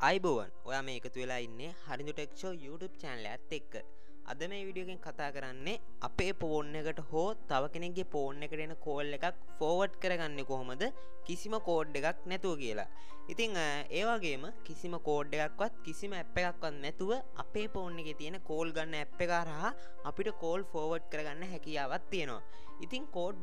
අයිබෝවන් ඔයා මේ එකතු වෙලා ඉන්නේ Harindu tech show YouTube channel එකත් එක්ක. අද මේ වීඩියෝ එකෙන් කතා කරන්නේ අපේ ෆෝන් එකට හෝ තව කෙනෙක්ගේ ෆෝන් එකට එන කෝල් එකක් ෆෝවර්ඩ් කරගන්නේ කොහොමද කිසිම කෝඩ් එකක් නැතුව කියලා. ඉතින් ඒ වගේම කිසිම කෝඩ් එකක්වත් කිසිම ඇප් එකක්වත් නැතුව අපේ ෆෝන් එකේ තියෙන කෝල් ගන්න ඇප් එක හරහා අපිට කෝල් ෆෝවර්ඩ් කරගන්න හැකියාවක් තියෙනවා. ඉතින් කෝඩ්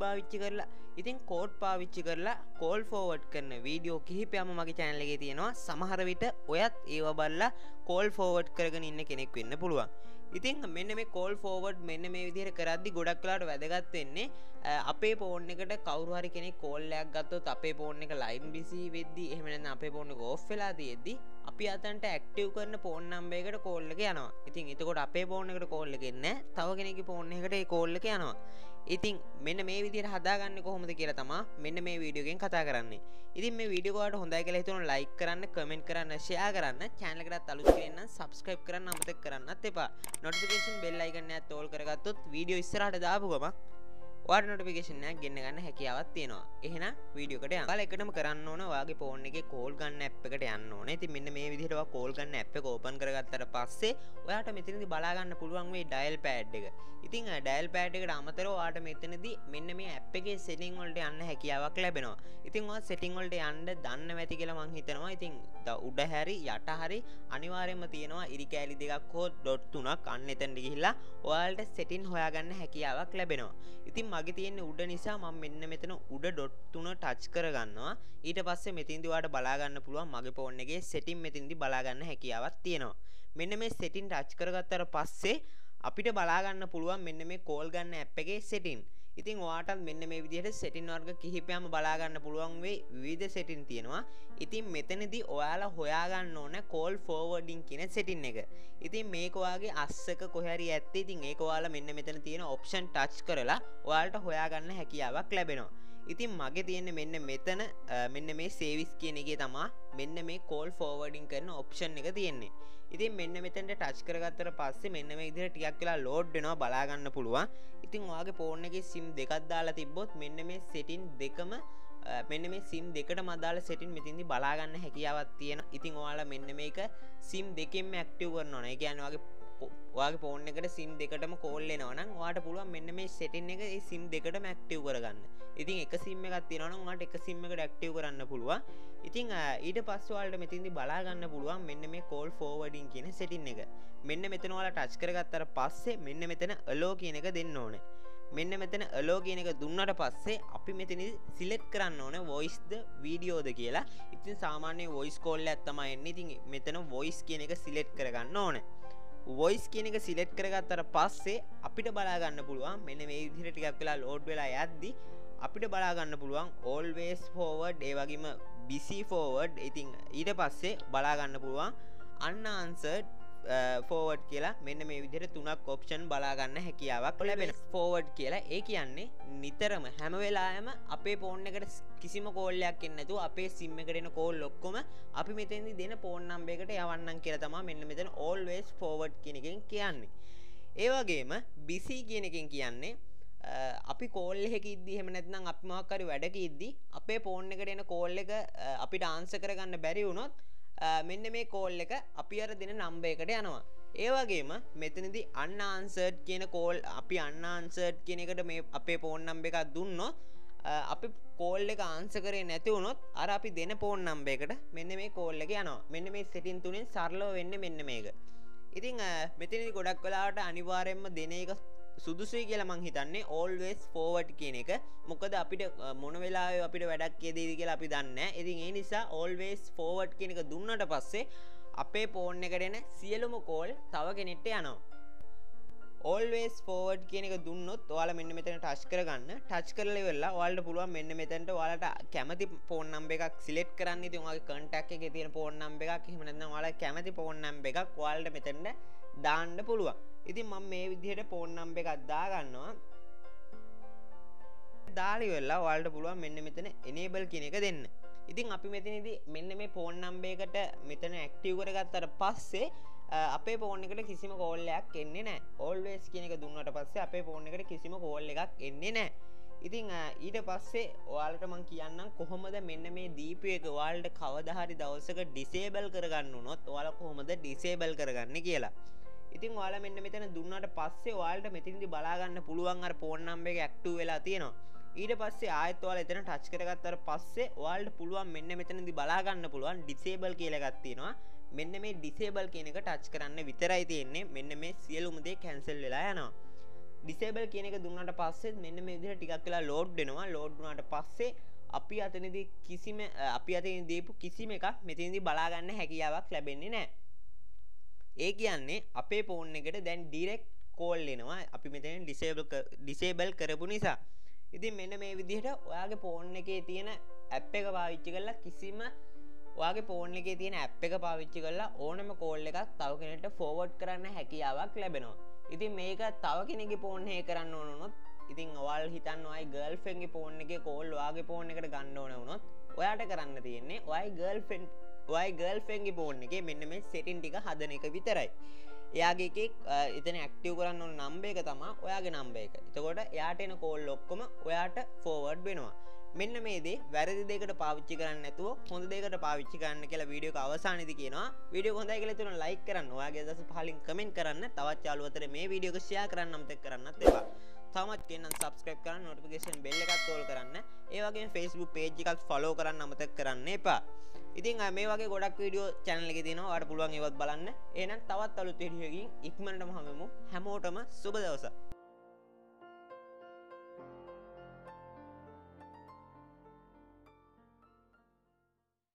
පාවිච්චි කරලා කෝල් ෆෝවර්ඩ් කරන වීඩියෝ කිහිපයක්ම මගේ channel එකේ තියෙනවා. සමහර විට ඔයත් ඒව බලලා කෝල් ෆෝවර්ඩ් කරගෙන ඉන්න කෙනෙක් වෙන්න පුළුවන්. ඉතින් මෙන්න මේ කෝල් ෆෝවර්ඩ් මෙන්න මේ විදිහට කරද්දි ගොඩක් වෙලාවට වැදගත් වෙන්නේ අපේ ෆෝන් එකට කවුරු හරි කෙනෙක් කෝල් එකක් ගත්තොත් අපේ ෆෝන් එක ලයින් බිසි වෙද්දි එහෙම නැත්නම් අපේ ෆෝන් එක ඕෆ් වෙලා තියෙද්දි අපි අතන්ට ඇක්ටිව් කරන ෆෝන් නම්බර් එකට කෝල් එක යනවා. ඉතින් එතකොට අපේ ෆෝන් එකට කෝල් එක එන්නේ නැහැ. තව කෙනෙක්ගේ ෆෝන් එකකට ඒ කෝල් එක යනවා. ඉතින් මෙන්න මේ විදිහට හදාගන්නේ කොහොමද කියලා තමයි මෙන්න මේ වීඩියෝ එකෙන් කතා කරන්නේ. ඉතින් මේ වීඩියෝ ඔයාලට හොඳයි කියලා හිතුණා ලයික් කරන්න, කමෙන්ට් කරන්න, ෂෙයා කරන්න, channel එකටත් අලුත් කෙනෙක් නම් subscribe කරන්න අමතක කරන්නත් එපා. notification bell icon එකත් ඕල් කරගත්තොත් වීඩියෝ ඉස්සරහට දාපු ගමන් ඔයාලට notification එකක් ගෙන්න ගන්න හැකියාවක් තියෙනවා. එහෙනම් වීඩියෝ එකට යන්න. ඔයාලා එකටම කරන්න ඕන ඔයාගේ ෆෝන් එකේ කෝල් ගන්න ඇප් එකට යන්න ඕනේ. ඉතින් මෙන්න මේ විදිහට ඔයා කෝල් ගන්න ඇප් එක ඕපන් කරගත්තට පස්සේ ඔයාට මෙතනදී බලා ගන්න පුළුවන් මේ ඩයල් පෑඩ් එක. ඉතින් ඩයල් පෑඩ් එකට අමතරව ඔයාට මෙතනදී මෙන්න මේ ඇප් එකේ setting වලට යන්න හැකියාවක් ලැබෙනවා. ඉතින් ඔයා setting වලට යන්න දන්න නැති කියලා මං හිතනවා. ඉතින් උඩ හැරි යට හැරි අනිවාර්යයෙන්ම තියෙනවා ඉරි කෑලි දෙකක් හෝ ඩොට් තුනක් අන්න එතනට ගිහිල්ලා ඔයාලට setting හොයාගන්න හැකියාවක් ලැබෙනවා. ඉතින් මගේ තියෙන්නේ උඩ නිසා මම මෙන්න මෙතන උඩ ඩොට් තුන ටච් කරගන්නවා. ඊට පස්සේ මෙතෙන්දී ඔයාලට බලා ගන්න පුළුවන් මගේ ෆෝන් එකේ setting මෙතෙන්දී බලා ගන්න හැකියාවක් තියෙනවා. මෙන්න මේ setting ටච් කරගත්තාට පස්සේ අපිට බලා ගන්න පුළුවන් මෙන්න මේ කෝල් ගන්න ඇප් එකේ setting. ඉතින් ඔයාටත් මෙන්න මේ විදිහට setting වර්ග කිහිපයක්ම බලා ගන්න පුළුවන් වෙයි. විවිධ setting තියෙනවා. ඉතින් මෙතනදී ඔයාලා හොයා ගන්න ඕන call forwarding කියන setting එක. ඉතින් මේක ඔයාගේ අස්සක කොහේ හරි ඇත්තේ. ඉතින් ඒක ඔයාලා මෙන්න මෙතන තියෙන option touch කරලා ඔයාලට හොයා ගන්න හැකියාවක් ලැබෙනවා. ඉතින් මගේ තියෙන්නේ මෙන්න මෙතන මෙන්න මේ service කියන එකේ තමයි මෙන්න මේ call forwarding කරන option එක තියෙන්නේ. ඉතින් මෙන්න මෙතනට ටච් කරගත්තට පස්සේ මෙන්න මේ විදිහට ටිකක් වෙලා load වෙනවා බලා ගන්න පුළුවන්. ඉතින් ඔයාගේ ෆෝන් එකේ SIM දෙකක් දාලා තිබ්බොත් මෙන්න මේ setting දෙකම මෙන්න මේ SIM දෙකටම අදාළ setting මෙතෙන්දී බලා ගන්න හැකියාවක් තියෙනවා. ඉතින් ඔයාලා මෙන්න මේක SIM දෙකෙන්ම active කරනවා නේ. ඒ කියන්නේ ඔයාගේ ෆෝන් එකට SIM දෙකටම කෝල් එනවා නම් ඔයාට පුළුවන් මෙන්න මේ setting එක ඒ SIM දෙකටම active කරගන්න. ඉතින් එක SIM එකක් තියෙනවා නම් ඔයාලට එක SIM එකට active කරන්න පුළුවන්. ඉතින් ඊට පස්සේ ඔයාලට මෙතෙන්දී බලා ගන්න පුළුවන් මෙන්න මේ call forwarding කියන setting එක. මෙන්න මෙතන ඔයාලා touch කරගත්තාට පස්සේ මෙන්න මෙතන allow කියන එක දෙන්න ඕනේ. මෙන්න මෙතන allow කියන එක දුන්නාට පස්සේ අපි මෙතනදී select කරන්න ඕනේ voice ද video ද කියලා. ඉතින් සාමාන්‍ය voice call එකක් තමයි එන්නේ. ඉතින් මෙතන voice කියන එක select කරගන්න ඕනේ. voice කියන එක select කරගත්තට පස්සේ අපිට බලා ගන්න පුළුවන් මෙන්න මේ විදිහට ටිකක් වෙලා load වෙලා යද්දි අපිට බලා ගන්න පුළුවන් always forward ඒ වගේම busy forward. ඉතින් ඊට පස්සේ බලා ගන්න පුළුවන් unanswered forward කියලා මෙන්න මේ විදිහට තුනක් option බලා ගන්න හැකියාවක් ලැබෙනවා. forward කියලා ඒ කියන්නේ නිතරම හැම වෙලාවෙම අපේ ෆෝන් එකට කිසිම කෝල් එකක් එන්නේ නැතුව අපේ SIM එකට එන කෝල් ඔක්කොම අපි මෙතෙන්දී දෙන ෆෝන් නම්බර් එකට යවන්නම් කියලා තමයි මෙන්න මෙතන always forward කියන එකෙන් කියන්නේ. ඒ වගේම busy කියන එකෙන් කියන්නේ අපි කෝල් එකක ඉද්දි එහෙම නැත්නම් අපි මොකක් හරි වැඩක ඉද්දි අපේ ෆෝන් එකට එන කෝල් එක අපිට ආන්සර් කරගන්න බැරි වුණොත් මෙන්න මේ කෝල් එක අපි අර දෙන නම්බර් එකට යනවා. ඒ වගේම මෙතනදී unanswered කියන කෝල් අපි unanswered කියන එකට මේ අපේ ෆෝන් නම්බර් එකක් දුන්නොත් අපි කෝල් එක ආන්සර් කරේ නැති වුණොත් අර අපි දෙන ෆෝන් නම්බර් එකට මෙන්න මේ කෝල් එක යනවා. මෙන්න මේ setting තුනෙන් සරලව වෙන්නේ මෙන්න මේක. ඉතින් මෙතනදී ගොඩක් වෙලාවට අනිවාර්යයෙන්ම දෙන එක සුදුසුයි කියලා මං හිතන්නේ always forward කියන එක. මොකද අපිට මොන වෙලාවෙ අපිට වැඩක් කියදේද කියලා අපි දන්නේ නැහැ. ඉතින් ඒ නිසා always forward කියන එක දුන්නට පස්සේ අපේ ෆෝන් එකට එන සියලුම කෝල් තව කෙනෙක්ට යනවා. always forward කියන එක දුන්නොත් ඔයාලා මෙන්න මෙතන ටච් කරගන්න. ටච් කරලා ඉවරලා ඔයාලට පුළුවන් මෙන්න මෙතනට ඔයාලට කැමති ෆෝන් නම්බර් එකක් සිලෙක්ට් කරන්න. ඉතින් ඔයාගේ contact එකේ තියෙන ෆෝන් නම්බර් එකක් එහෙම නැත්නම් ඔයාලා කැමති ෆෝන් නම්බර් එකක් ඔයාලට මෙතනට දාන්න පුළුවන්. ඉතින් මම මේ විදිහට ෆෝන් නම්බර් එකක් දා ගන්නවා. දාලා ඉවරලා ඔයාලට පුළුවන් මෙන්න මෙතන enable කියන එක දෙන්න. ඉතින් අපි මෙතනදී මෙන්න මේ ෆෝන් නම්බර් එකට මෙතන active කරගත්තාට පස්සේ අපේ ෆෝන් එකට කිසිම කෝල් එකක් එන්නේ නැහැ. always කියන එක දුන්නාට පස්සේ අපේ ෆෝන් එකට කිසිම කෝල් එකක් එන්නේ නැහැ. ඉතින් ඊට පස්සේ ඔයාලට මං කියන්නම් කොහොමද මෙන්න මේ දීපු එක ඔයාලට කවදා හරි දවසක ඩිසේබල් කරගන්න උනොත් ඔයාලා කොහොමද ඩිසේබල් කරගන්නේ කියලා. ඉතින් ඔයාලා මෙන්න මෙතන දුන්නාට පස්සේ ඔයාලට මෙතනදී බලා ගන්න පුළුවන් අර ෆෝන් නම්බර් එක ඇක්ටිව් වෙලා තියෙනවා. ඊට පස්සේ ආයෙත් ඔයාලා එතන ටච් කරගත්තාට පස්සේ ඔයාලට පුළුවන් මෙන්න මෙතනදී බලා ගන්න පුළුවන් ඩිසේබල් කියලා එකක් තියෙනවා. මෙන්න මේ ඩිසේබල් කියන එක ටච් කරන්න විතරයි තියෙන්නේ. මෙන්න මේ සියලුම දේ කැන්සල් වෙලා යනවා. ඩිසේබල් කියන එක දුන්නාට පස්සේ මෙන්න මේ විදිහට ටිකක් වෙලා ලෝඩ් වෙනවා. ලෝඩ් වුණාට පස්සේ අපි අතනදී දීපු කිසිම එකක් මෙතනදී බලා ගන්න හැකියාවක් ලැබෙන්නේ නැහැ. ඒ කියන්නේ අපේ ෆෝන් එකට දැන් ඩිරෙක්ට් කෝල් එනවා. අපි මෙතන ඩිසේබල් කරපු නිසා. ඉතින් මෙන්න මේ විදිහට ඔයාගේ ෆෝන් එකේ තියෙන ඇප් එක පාවිච්චි කරලා ඔයාගේ ෆෝන් එකේ තියෙන ඇප් එක පාවිච්චි කරලා ඕනම කෝල් එකක් තව කෙනෙක්ට ෆෝවර්ඩ් කරන්න හැකියාවක් ලැබෙනවා. ඉතින් මේක තව කෙනෙක්ගේ ෆෝන් එකේ කරන්න ඕන වුණොත් ඉතින් ඔයාලා හිතන්න ඔයයි ගර්ල්ෆ්‍රෙන්ඩ්ගේ ෆෝන් එකේ කෝල් ඔයාගේ ෆෝන් එකට ගන්න ඕන වුණොත් ඔයාට කරන්න තියෙන්නේ ඔයයි ගර්ල්ෆ්‍රෙන්ඩ්ගේ ෆෝන් එකේ මෙන්න මේ සෙටින් ටික හදන එක විතරයි. එයාගේ එකේ එතන ඇක්ටිව් කරන්න ඕන නම්බර් එක තමයි ඔයාගේ නම්බර් එක. එතකොට එයාට එන කෝල් ඔක්කොම ඔයාට ෆෝවර්ඩ් වෙනවා. මෙන්න මේ දේ වැරදි දෙයකට පාවිච්චි කරන්න නැතුව හොඳ දෙයකට පාවිච්චි කරන්න කියලා වීඩියෝ එක අවසානයේදී කියනවා. වීඩියෝ හොඳයි කියලා තුන ලයික් කරන්න. ඔයාගේ අදහස් පහලින් කමෙන්ට් කරන්න. තවත් යාළුවෝ අතර මේ වීඩියෝ එක ෂෙයා කරන්න අමතක කරන්නත් එපා. තවමත් කියන්න subscribe කරන්න, notification bell එකත් ඕල් කරන්න. ඒ වගේම Facebook page එකත් follow කරන්න අමතක කරන්න එපා. ඉතින් මේ වගේ ගොඩක් වීඩියෝ channel එකේ තියෙනවා. ඔයාලට පුළුවන් ඒවත් බලන්න. එහෙනම් තවත් අලුත් වීඩියෝ එකකින් ඉක්මනටම හමුවෙමු. හැමෝටම සුබ දවසක්.